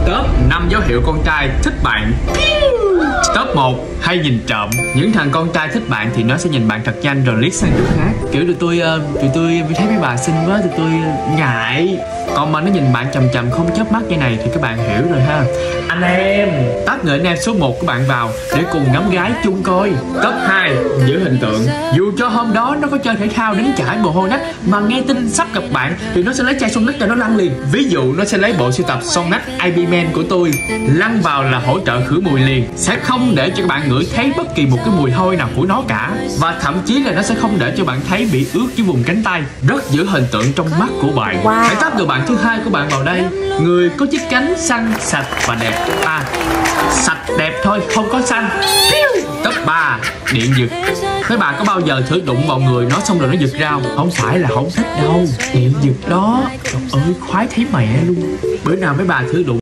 Top 5 dấu hiệu con trai thích bạn. Top 1, hay nhìn trộm. Những thằng con trai thích bạn thì nó sẽ nhìn bạn thật nhanh rồi liếc sang chỗ khác. Kiểu tụi tôi thấy mấy bà xinh quá, tụi tôi ngại. Còn mà nó nhìn bạn chằm chằm không chớp mắt như này thì các bạn hiểu rồi ha. Anh em, tag người anh em số 1 của bạn vào để cùng ngắm gái chung coi. Top 2, giữ hình tượng. Dù cho hôm đó nó có chơi thể thao đến chảy mồ hôi nách, mà nghe tin sắp gặp bạn thì nó sẽ lấy chai son nách cho nó lăn liền. Ví dụ nó sẽ lấy bộ sưu tập son nách IP Man của tôi, lăn vào là hỗ trợ khử mùi liền, sẽ không để cho các bạn ngửi thấy bất kỳ một cái mùi hôi nào của nó cả. Và thậm chí là nó sẽ không để cho bạn thấy bị ướt cái vùng cánh tay. Rất giữ hình tượng trong mắt của bạn. Hãy tag người bạn thứ hai của bạn vào đây. Người có chiếc cánh xanh, sạch và đẹp. Sạch đẹp thôi, không có xanh. Top 3, điện giật. Mấy bạn có bao giờ thử đụng vào người nó xong rồi nó giật ra không? Không phải là không thích đâu, điện giật đó. Trời ơi, khoái thấy mẹ luôn. Bữa nào mấy bà thử đụng